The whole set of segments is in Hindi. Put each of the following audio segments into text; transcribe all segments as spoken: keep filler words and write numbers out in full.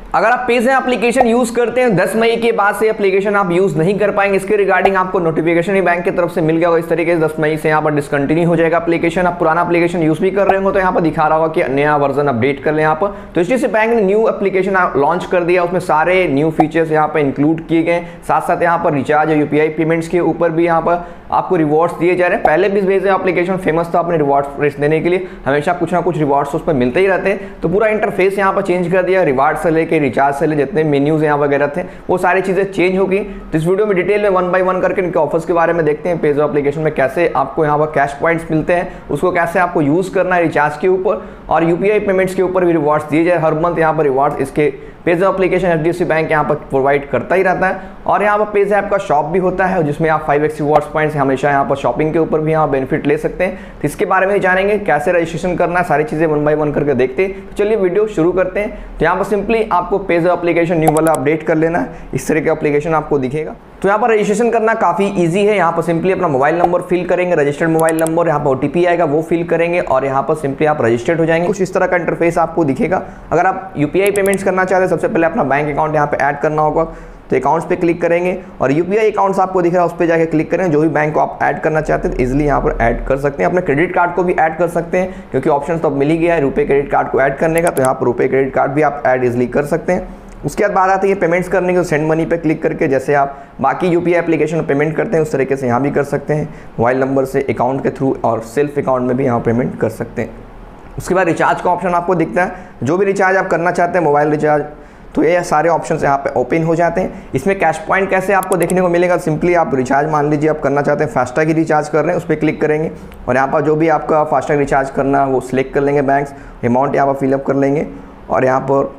अगर आप पेज़ैप एप्लीकेशन यूज़ करते हैं दस मई के बाद से एप्लीकेशन आप यूज़ नहीं कर पाएंगे। इसके रिगार्डिंग आपको नोटिफिकेशन ही बैंक की तरफ से मिल गया होगा। इस तरीके से दस मई से यहाँ पर डिसकंटिन्यू हो जाएगा एप्लीकेशन। आप पुराना एप्लीकेशन यूज़ भी कर रहे हो तो यहाँ पर दिखा रहा होगा कि नया वर्जन अपडेट कर लें यहाँ पर। तो एचडीएफसी बैंक ने न्यू एप्लीकेशन लॉन्च कर दिया, उसमें सारे न्यू फीचर्स यहाँ पर इंक्लूड किए गए। साथ साथ यहाँ पर रिचार्ज और यूपीआई पेमेंट्स के ऊपर भी यहाँ पर आपको रिवॉर्ड्स दिए जा रहे हैं। पहले भी पेज़ैप एप्लीकेशन फेमस था अपने रिवॉर्ड्स देने के लिए, हमेशा कुछ ना कुछ रिवॉर्ड्स उस पर मिलते ही रहते हैं। तो पूरा इंटरफेस यहाँ पर चेंज कर दिया, रिवार्ड से लेके रिचार्ज से ले जितने मेन्यूज यहाँ वगैरह थे वो सारी चीज़ें चेंज हो गई। तो इस वीडियो में डिटेल में वन बाय वन करके इनके ऑफर्स के बारे में देखते हैं। पेज़ैप एप्लीकेशन में कैसे आपको यहाँ पर कैश पॉइंट्स मिलते हैं, उसको कैसे आपको यूज़ करना है रिचार्ज के ऊपर, और यूपीआई पेमेंट्स के ऊपर भी रिवॉर्ड्स दिए जाए। हर मंथ यहाँ पर रिवॉर्ड्स इसके पेज़ैप एप्लीकेशन एचडीएफसी बैंक यहाँ पर प्रोवाइड करता ही रहता है। और यहाँ पर पेज़ैप का शॉप भी होता है जिसमें आप फाइव एक्स रिवॉर्ड्स पॉइंट्स हमेशा यहाँ पर शॉपिंग के ऊपर भी यहाँ बेनिफिट ले सकते हैं। तो इसके बारे में जानेंगे कैसे रजिस्ट्रेशन करना है, सारी चीज़ें वन बाय वन करके देखते हैं। तो चलिए वीडियो शुरू करते हैं। तो यहाँ पर सिंपली आपको पेज़ैप एप्लीकेशन न्यू वाला अपडेट कर लेना है, इस तरह का एप्लीकेशन आपको दिखेगा। तो यहाँ पर रजिस्ट्रेशन करना काफ़ी इजी है। यहाँ पर सिंपली अपना मोबाइल नंबर फिल करेंगे, रजिस्टर्ड मोबाइल नंबर, यहाँ पर ओटीपी आएगा वो फिल करेंगे और यहाँ पर सिंपली आप रजिस्टर्ड हो जाएंगे। कुछ इस तरह का इंटरफेस आपको दिखेगा। अगर आप यूपीआई पेमेंट्स करना चाहते हैं सबसे पहले अपना बैंक अकाउंट यहाँ पे ऐड करना होगा। तो अकाउंट्स पे क्लिक करेंगे और यूपीआई अकाउंट्स आपको दिख रहा है उस पर जाके क्लिक करें। जो भी बैंक को आप ऐड करना चाहते हैं तो इजीली यहाँ पर ऐड कर सकते हैं। अपने क्रेडिट कार्ड को भी ऐड कर सकते हैं क्योंकि ऑप्शन तो अब मिल ही गया है रुपए क्रेडिट कार्ड को ऐड करने का। तो यहाँ पर रुपए क्रेडिट कार्ड भी आप ऐड इजीली कर सकते हैं। उसके बाद बात आती है पेमेंट्स करने की। सेंड मनी पे क्लिक करके जैसे आप बाकी यूपीआई एप्लीकेशन में पेमेंट करते हैं उस तरीके से यहाँ भी कर सकते हैं, मोबाइल नंबर से अकाउंट के थ्रू, और सेल्फ अकाउंट में भी यहाँ पेमेंट कर सकते हैं। उसके बाद रिचार्ज का ऑप्शन आपको दिखता है, जो भी रिचार्ज आप करना चाहते हैं मोबाइल रिचार्ज, तो ये सारे ऑप्शंस यहाँ पे ओपन हो जाते हैं। इसमें कैश पॉइंट कैसे आपको देखने को मिलेगा, सिंपली आप रिचार्ज मान लीजिए आप करना चाहते हैं फास्टैग की रिचार्ज कर रहे हैं उस पर क्लिक करेंगे और यहाँ पर जो भी आपका फास्टैग रिचार्ज करना है वो सिलेक्ट कर लेंगे, बैंक्स अमाउंट यहाँ पर फिलअप कर लेंगे और यहाँ पर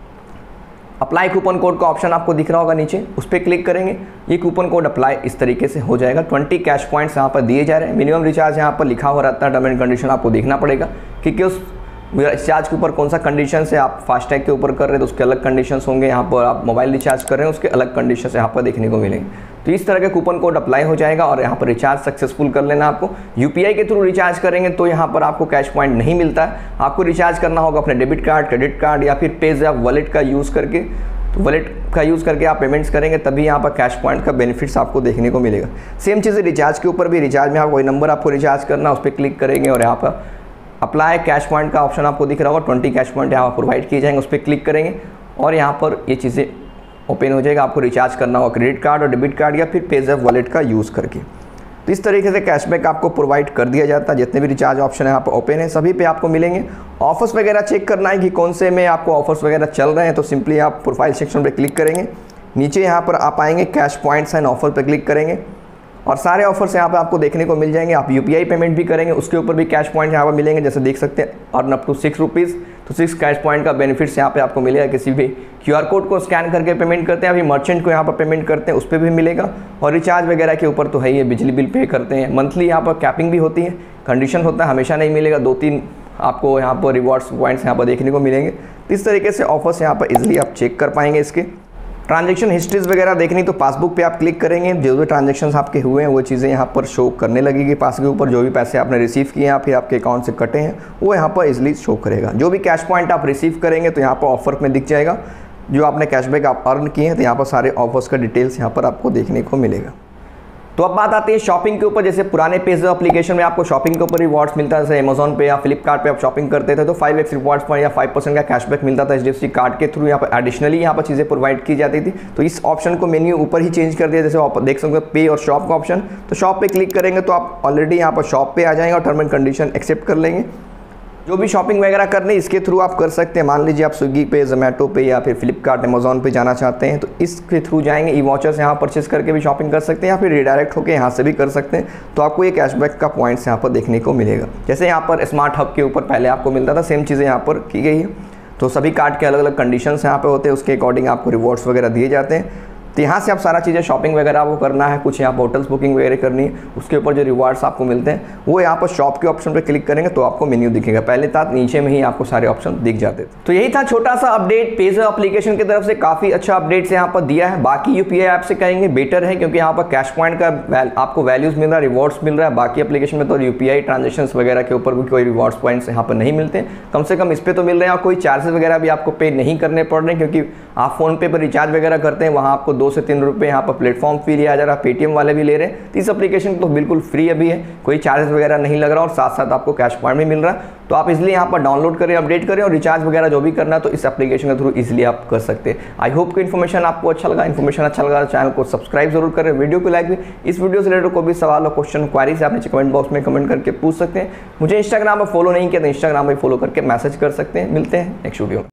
अप्लाई कूपन कोड का ऑप्शन आपको दिख रहा होगा नीचे, उस पर क्लिक करेंगे। ये कूपन कोड अप्लाई इस तरीके से हो जाएगा। ट्वेंटी कैश पॉइंट्स यहाँ पर दिए जा रहे हैं। मिनिमम रिचार्ज यहाँ पर लिखा हुआ रहता है, टर्म एंड कंडीशन आपको देखना पड़ेगा क्योंकि उस रिचार्ज के ऊपर कौन सा कंडीशन से आप फास्टैग के ऊपर कर रहे हैं तो उसके अलग कंडीशंस होंगे। यहाँ पर आप मोबाइल रिचार्ज कर रहे हैं उसके अलग कंडीशंस यहाँ पर देखने को मिलेंगे। तो इस तरह के कूपन कोड अप्लाई हो जाएगा और यहाँ पर रिचार्ज सक्सेसफुल कर लेना। आपको यूपीआई के थ्रू रिचार्ज करेंगे तो यहाँ पर आपको कैश पॉइंट नहीं मिलता है। आपको रिचार्ज करना होगा अपने डेबिट कार्ड, क्रेडिट कार्ड या फिर पेज़ैप वॉलेट का यूज़ करके। तो वॉलेट का यूज़ करके आप पेमेंट्स करेंगे तभी यहाँ पर कैश पॉइंट का बेनिफिट्स आपको देखने को मिलेगा। सेम चीज़ रिचार्ज के ऊपर भी, रिचार्ज में आप कोई नंबर आपको रिचार्ज करना उस पर क्लिक करेंगे और यहाँ पर अप्लाई कैश पॉइंट का ऑप्शन आपको दिख रहा होगा। ट्वेंटी कैश पॉइंट यहाँ पर प्रोवाइड किए जाएंगे, उस पर क्लिक करेंगे और यहाँ पर ये चीज़ें ओपन हो जाएगा। आपको रिचार्ज करना होगा क्रेडिट कार्ड और डेबिट कार्ड या फिर पेज़ैप वॉलेट का यूज़ करके। तो इस तरीके से कैशबैक आपको प्रोवाइड कर दिया जाता है। जितने भी रिचार्ज ऑप्शन है यहाँ पर ओपन है सभी पे आपको मिलेंगे। ऑफर्स वगैरह चेक करना है कि कौन से में आपको ऑफर्स वगैरह चल रहे हैं तो सिंपली आप प्रोफाइल सेक्शन पे क्लिक करेंगे। नीचे यहाँ पर आप आएंगे, कैश पॉइंट्स एंड ऑफर पे क्लिक करेंगे और सारे ऑफर्स यहाँ पे आपको देखने को मिल जाएंगे। आप यूपीआई पेमेंट भी करेंगे उसके ऊपर भी कैश पॉइंट यहाँ पर मिलेंगे, जैसे देख सकते हैं और अप टू सिक्स रुपीज़ तो सिक्स कैश पॉइंट का बेनिफिट्स यहाँ पे आपको मिलेगा। किसी भी क्यूआर कोड को स्कैन करके पेमेंट करते हैं, अभी मर्चेंट को यहाँ पर पेमेंट करते हैं उस पर भी मिलेगा। और रिचार्ज वगैरह के ऊपर तो है ही, बिजली बिल पे करते हैं मंथली, यहाँ पर कैपिंग भी होती है, कंडीशन होता है, हमेशा नहीं मिलेगा। दो तीन आपको यहाँ पर रिवॉर्ड्स पॉइंट्स यहाँ पर देखने को मिलेंगे। इस तरीके से ऑफर्स यहाँ पर ईजिली आप चेक कर पाएंगे। इसके ट्रांजैक्शन हिस्ट्रीज वगैरह देखनी तो पासबुक पे आप क्लिक करेंगे, जो भी ट्रांजैक्शंस आपके हुए हैं वो चीज़ें यहाँ पर शो करने लगेगी। पास के ऊपर जो भी पैसे आपने रिसीव किए हैं फिर आपके अकाउंट से कटे हैं वो यहाँ पर इजीली शो करेगा। जो भी कैश पॉइंट आप रिसीव करेंगे तो यहाँ पर ऑफर में दिख जाएगा। जो आपने कैशबैक आप अर्न किए हैं तो यहाँ पर सारे ऑफर्स का डिटेल्स यहाँ पर आपको देखने को मिलेगा। तो अब बात आती है शॉपिंग के ऊपर। जैसे पुराने पेज़ैप एप्लीकेशन में आपको शॉपिंग के ऊपर रिवॉर्ड्स मिलता है, जैसे अमेजॉन पे या फ्लिपकार्ट पे आप शॉपिंग करते थे तो फाइव एक्स रिवॉर्ड्स पॉइंट या फाइव परसेंट का कैशबैक मिलता था एचडीएफसी कार्ड के थ्रू। यहाँ पर एडिशनली यहाँ पर चीज़ें प्रोवाइड की जाती थी। तो इस ऑप्शन को मेन्यू ऊपर ही चेंज कर दिया, जैसे आप देख सकते हैं पे और शॉप का ऑप्शन। तो शॉप पे क्लिक करेंगे तो आप ऑलरेडी यहाँ पर शॉप पे आ जाएंगे और टर्म एंड कंडीशन एक्सेप्ट कर लेंगे। जो भी शॉपिंग वगैरह करनी इसके थ्रू आप कर सकते हैं। मान लीजिए आप स्विगी पे, जोमेटो पे या फिर फ्लिपकार्ट, अमेजॉन पे जाना चाहते हैं तो इसके थ्रू जाएंगे। ई वॉचर्स यहाँ परचेस करके भी शॉपिंग कर सकते हैं या फिर रिडायरेक्ट होकर यहाँ से भी कर सकते हैं। तो आपको ये कैशबैक का पॉइंट्स यहाँ पर देखने को मिलेगा। जैसे यहाँ पर स्मार्ट हब के ऊपर पहले आपको मिलता था, सेम चीज़ें यहाँ पर की गई है। तो सभी कार्ड के अलग अलग कंडीशंस यहाँ पे होते हैं, उसके अकॉर्डिंग आपको रिवॉर्ड्स वगैरह दिए जाते हैं। तो यहाँ से आप सारा चीज़ें शॉपिंग वगैरह आपको करना है, कुछ यहाँ पर होटल्स बुकिंग वगैरह करनी है, उसके ऊपर जो रिवार्ड्स आपको मिलते हैं वो यहाँ पर शॉप के ऑप्शन पर क्लिक करेंगे तो आपको मेन्यू दिखेगा। पहले था नीचे में ही आपको सारे ऑप्शन दिख जाते थे। तो यही था छोटा सा अपडेट पेज़ैप एप्लीकेशन की तरफ से, काफ़ी अच्छा अपडेट यहाँ पर दिया है। बाकी यूपीआई ऐप से कहेंगे बेटर है क्योंकि यहाँ पर कैश पॉइंट का आपको वैल्यूज मिल रहा है, रिवॉर्ड्स मिल रहा है। बाकी एप्लीकेशन में तो यूपीआई ट्रांजेक्शन वगैरह के ऊपर भी कोई रिवॉर्ड्स पॉइंट्स यहाँ पर नहीं मिलते, कम से कम इस पे तो मिल रहे हैं। और कोई चार्जेस वगैरह भी आपको पे नहीं करने पड़ रहे हैं क्योंकि आप फोन पे पर रिचार्ज वगैरह करते हैं, वहाँ आपको दो से तीन रुपये यहाँ पर प्लेटफॉर्म फी लिया जा रहा है, पेटीएम वाले भी ले रहे हैं। तो इस एप्लीकेशन तो बिल्कुल फ्री अभी है, कोई चार्जेस वगैरह नहीं लग रहा और साथ साथ आपको कैश पॉइंट भी मिल रहा है। तो आप इसलिए यहाँ पर डाउनलोड करें, अपडेट करें और रिचार्ज वगैरह जो भी करना है तो इस एप्लीकेशन के थ्रू इजीली आप कर सकते हैं। आई होप कि इन्फॉर्मेशन आपको अच्छा लगा। इन्फॉर्मेशन अच्छा लगा तो चैनल को सब्सक्राइब जरूर करें, वीडियो को लाइक भी। इस वीडियो से रिलेटेड कोई भी सवाल और क्वेश्चन क्वारी से आप नीचे कमेंट बॉक्स में कमेंट करके पूछ सकते हैं। मुझे इंस्टाग्राम पर फॉलो नहीं किया तो इंस्टाग्राम पर फॉलो करके मैसेज कर सकते हैं। मिलते हैं नेक्स्ट वीडियो में।